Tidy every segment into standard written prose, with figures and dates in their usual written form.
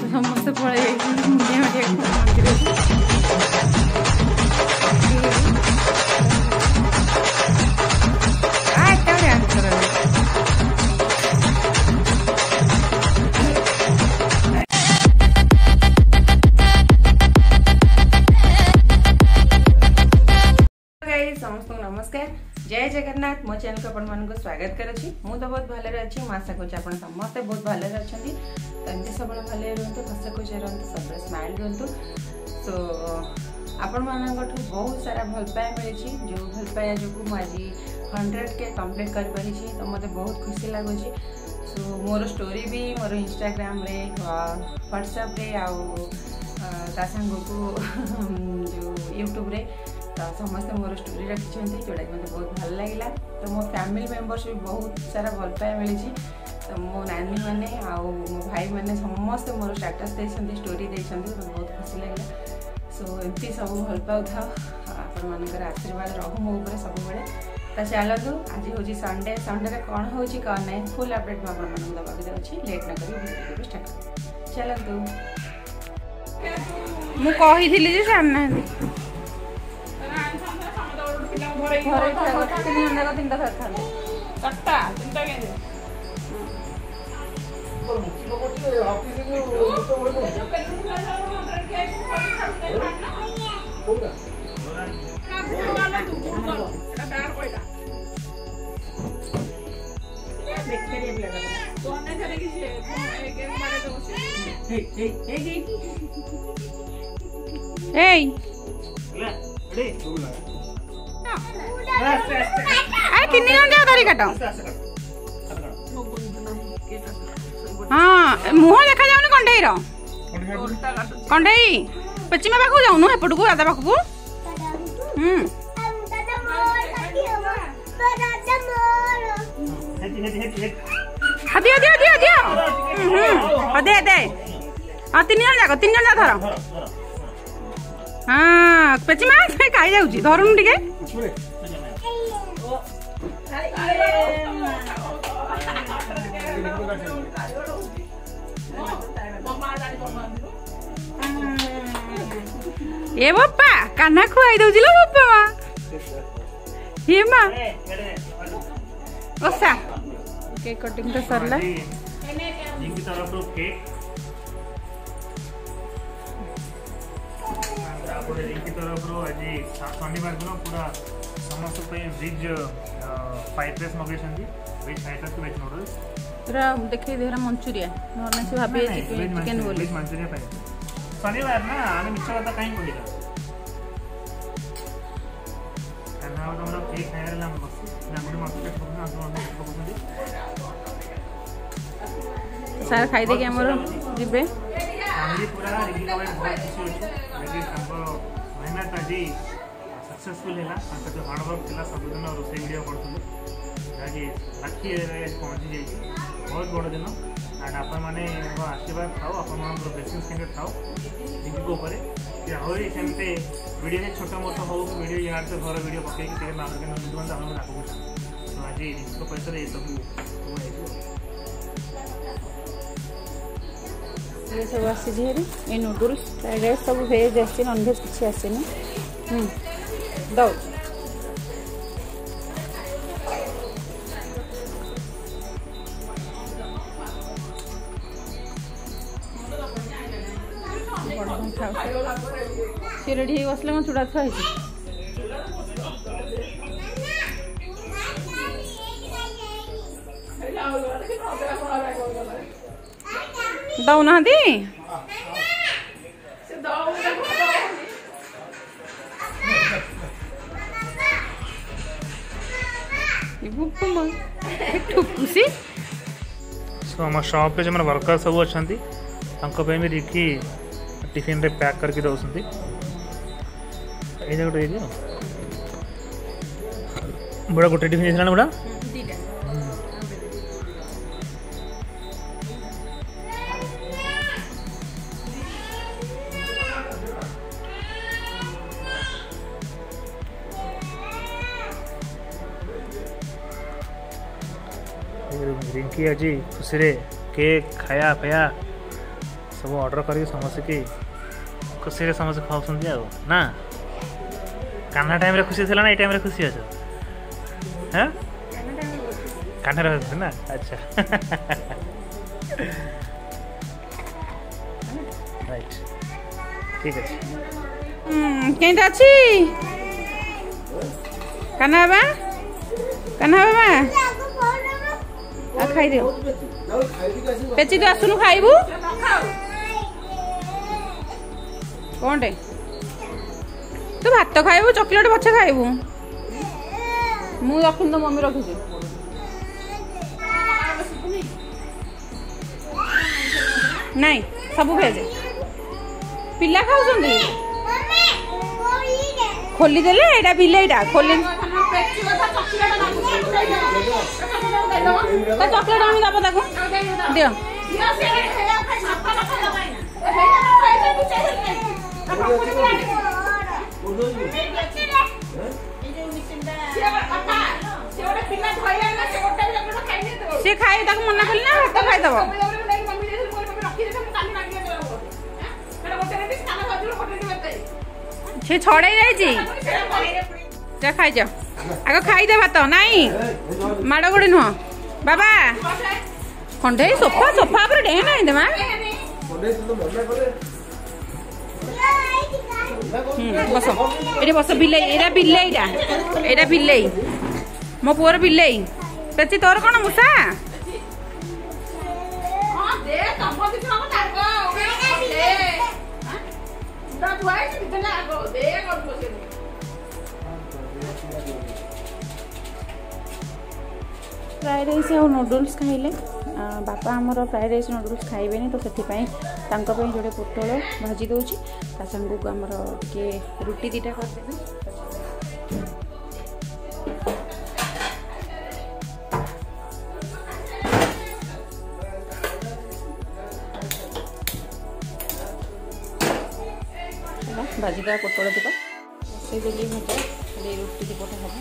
समस्त पड़े मंदिर समस्त नमस्कार जय जगन्नाथ मो चैनल को अपन को स्वागत करुच्ची मु तो बहुत भले अच्छी मैं आशा करुच्ची आप समस्ते बहुत भले अच्छा तो एमती सब भले रुहतु हस खुश रुहतु सब स्माइल रुहतु सो आपण मान बहुत सारा भल पाया मिली जो भल पाया जो मुझे 100K कंप्लीट कर पारी तो मत बहुत खुशी लगुच सो मोर स्टोरी भी मोर इंस्टाग्राम रे व्हाट्सएप रे आउ ता संग को जो यूट्यूब रे तो समस्त मोर स्टोरी रखी जोटा कि मतलब बहुत भल लगे तो मो फैमिली मेंबर्स भी बहुत सारा भल पाया मिली तो मो नानी मैंने आउ मो भाई मैंने समस्त मोर स्टेटस देते स्टोरी देते बहुत खुशी लगे सो एमती सब भल पाऊ था आपण मानकर आशीर्वाद रहू मो ऊपर सब बेले तो चलतु आज हूँ संडे संडे कौन हो कौन ना फुल अपडेट मैं आपको दबाक जाऊँगी लेट न कर वीडियो स्टार्ट चलतु मुझे सामना हाँ मुह देखा जाऊनी कंडेईर कंडेई पचिमा पाखु जाऊनु एपटू दादा पाखु दियो दियो दियो दियो दे दे तीन जन जा धर हाँ पेचिमा खाई जाऊँ धरुनु टिके ए बापा कान्हा खुआई दउछि लो बापा हे मां ओसा केक कटिंग तो सरला जिंकी तरफ रो केक आपरे जिंकी तरफ रो आज शनिवार दिन पूरा समस्त पे वेज फ्राइड राइस मगेछंती veg fried rice veg noodles पूरा देखै देहरा मंचूरियन नॉर्मल से भाबे चिकन बोल वेज मंचूरियन पाए शनिवार ना आने मिक्स वाला कहीं बोलिला खाना और हमरा केक खायला हम बस ना गुडी मार्केट को ना हम सारा खाई दे के हमर जिबे फैमिली पूरा रेगिला वाइज बहुत खुशी होची लेकिन हमको मेहनत आज सक्सेसफुल है जो हार्ड वर्क थी सब दिन रोसे वीडियो करते आज राखी पहुँची जाइए बहुत बड़ दिन एंड आपण मैंने आशीर्वाद थाओ आप ब्लेसिंग्स के थाओ दीदी ऊपर आहरी सेमते वीडियो छोटा मोटा हो वीडियो यहाँ से घर वीडियो पकईकि बंधु बांधव आगे तो आज निश्चित पैसा ये सब आसी ये नूडल्स फ्राइड राइस सब भेज आसी नॉनभेज किसी आसेनी दौ सी रेडी हो बसले चूड़ा थुआ दौना आम शॉप जो वर्कर सब अच्छा भी रिकी टिफिन रे पैक करके दौरान गोटे बड़ा गोटे टिफिन जाना बड़ा रिंकी आज खुशी रे केक खाया पाया सब ऑर्डर करके समस्त की खुशी समस्त खाऊँ ना कान्हा टाइम खुशी थी ना ये टाइम खुशी अच्छे हाँ कान्हा ना अच्छा राइट ठीक है कहीं अच्छी कान्हा बाबा खाई दियो पेची तू आसुनु खाइबू कौन टे तू भात खाइबू चॉकलेट पछे खाइबू मु रखी तो मम्मी रखी नहीं सब भेज पिला खाऊं खोली देले एटा बिलेटा खोली चॉकलेट आनी दब ताको दियो सी खाई मना कली ना भात खाईदब से छड़े जा खाई जाओ आग खाईदे भात नाई माड़ गोड़ी नुह बाबा खंडे सोफा सोफा पर डेह ना देमा बस ये बस बिले एटा बिले मो पुअर बिले पेची तोर कौन मूषा फ्राइड राइस और नूडल्स खाइले बापा आमर फ्राइड राइस नूडल्स खाइबेनी तो से जोड़े पोटल भाजी दूची सांग को आमर टे रुटी दीटा करदेबे भाजीटा पोटल दीप से देली भजा रुटी दीपटा हम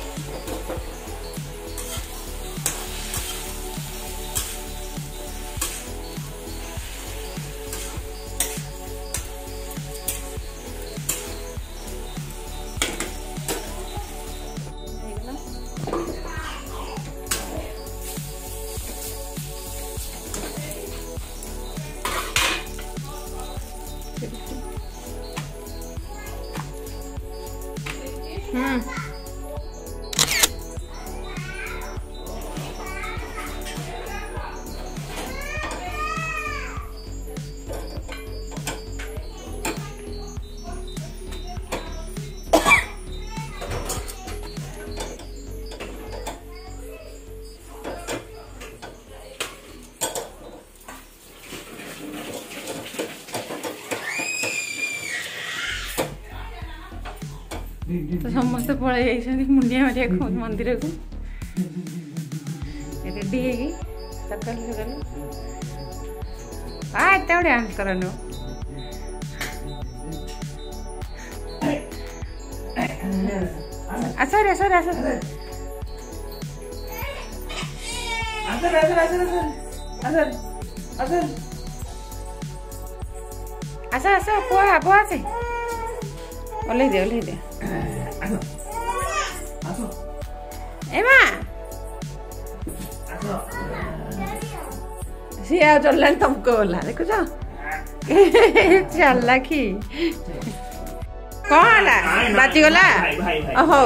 तो समस्त पड़े जाइए मुंडिया मारिया मंदिर को रेडी है सकाल सकाल एत डांस करनो सर सर पुआ आसे ओल्हे दे एमा सी आ चल तुमको बोला देखो चल कि कौन है बाची गला हो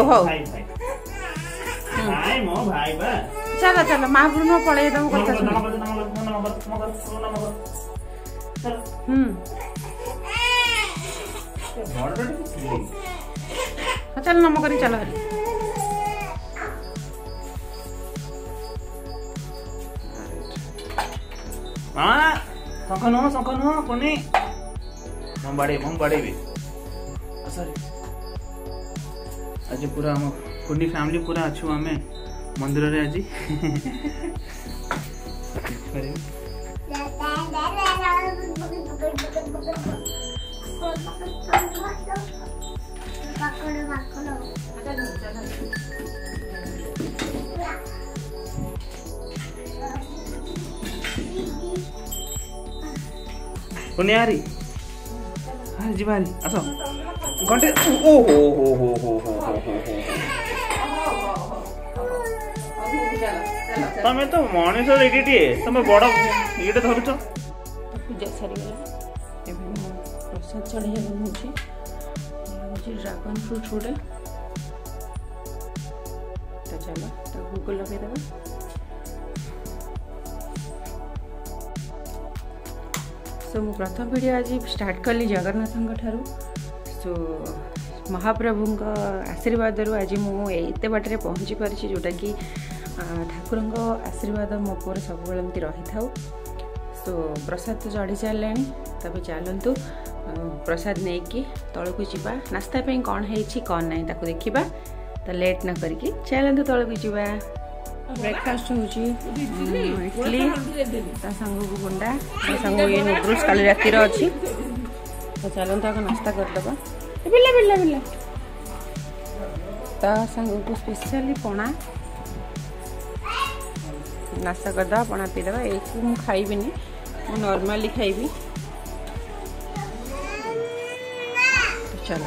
चलो चलो महापुर में पड़े तुम चल नम करी चलो शंख नुह कोनी भी आज पूरा कुंडी फैमिली पूरा अच्छु आम मंदिर रे आज निहारी जी बारी आस घंटे ओ हो हो हो हो हो हो तमें तो मनीष एडिटे तुम बड़ ये धरुच पूजा सरीगला प्रसाद चढ़ाई हूँ ड्रागन फ्रूट गुड़ा तो चलो तो भोग लगेदेव सो मु प्रथम वीडियो आज स्टार्ट कली जगन्नाथ ठारू सो महाप्रभु आशीर्वाद आज मुझे बाटे पहुँची पारी जोटा कि ठाकुर आशीर्वाद मो पर सब रही था सो प्रसाद तो चढ़ी सारे तब चलतु प्रसाद नहीं कि तौक जावा नास्ता कौन है कौन ना ताको देखा तो लेट न करके चलतु तौक जावा ब्रेकफास्ट हूँ इडली संग को गुंडा संग ये नूडल्स काली राति अच्छी तो चलतु आगे नास्ता करदे बिल्ला बिल्ला बिल्ला ता संग को स्पेशली पणा नास्ता करदे पणा पीदे एक मुझे खाइबी नॉर्मली खाइबी चलो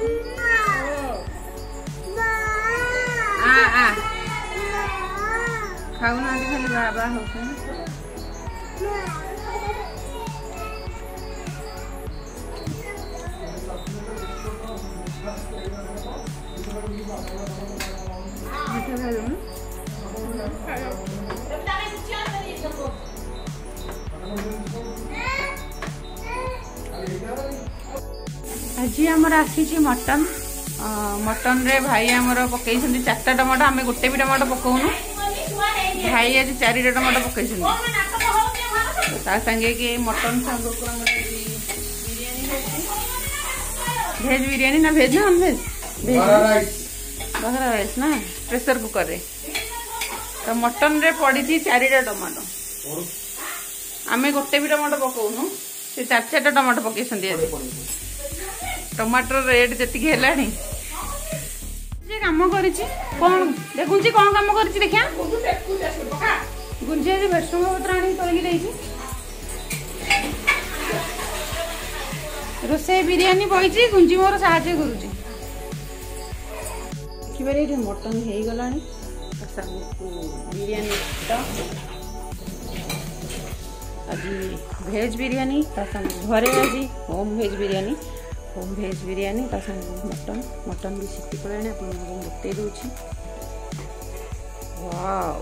खाऊ ना खाली बाबा हो आज आमर आसी मटन मटन रे भाई आमर पकई 4टा टमाटो आम गोटे भी टमाटो पकाउनु भाई आज 4टा टमाटो पकई संगे कि मटन संग भेज बिरियानी ना भेज ना भेज बहरा राइस ना प्रेशर कुकर रे तो मटन रे पड़ी 4टा टमाटो आम गोटे भी टमाटो पकाउनु से 4 टमाटो पकई टमाटर रेट जी कम कर कौन देखुची कौन कम कर देखिया गुंजी आज भैरसुंगा पत्र आनी तोलिकी रोसे बिरियानी बही गुंजी मोर साहाଯ୍य करुची देखिए मटन हो गला बिरियानी आज भेज बिरियानी घरे आज होम भेज बिरियानी मटन मटन भी सीखी पड़ा बते दूची वाव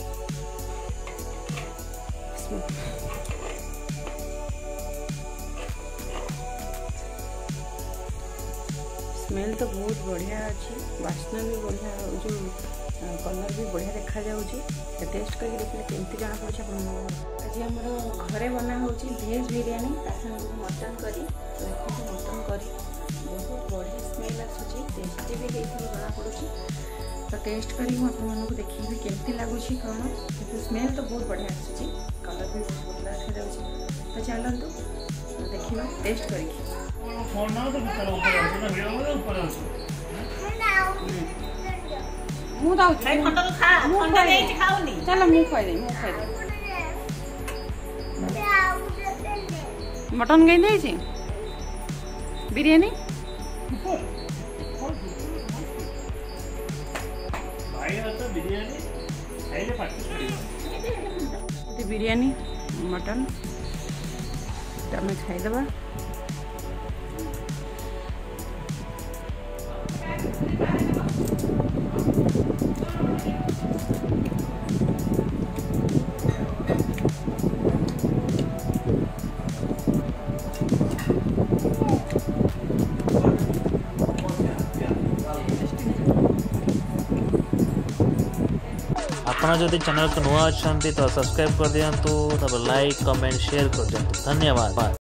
स्मेल तो बहुत बढ़िया अच्छी वासना भी बढ़िया जो कलर भी बढ़िया देखा जाऊँगी टेस्ट करके देखिए केमती जाना पड़े आज आम घरे बना हो भेज biryani mutton curry mutton curry बहुत बढ़िया स्मेल आसूँ टेस्टी भी जना पड़ी तो टेस्ट करी आपको देखी केमती लगुच कौन कि स्मेल तो बहुत बढ़िया आसूँ कलर भी बहुत बढ़िया देखा जाऊँगी तो चलतु देखा टेस्ट करके चलो मुझे खाई मटन कहीं बिरियानी बिरियानी मटन आम खाईदे आप जदि चैनल को नुआ अच्छा तो सब्सक्राइब कर दिंतु तब लाइक कमेंट शेयर कर दिंतु धन्यवाद।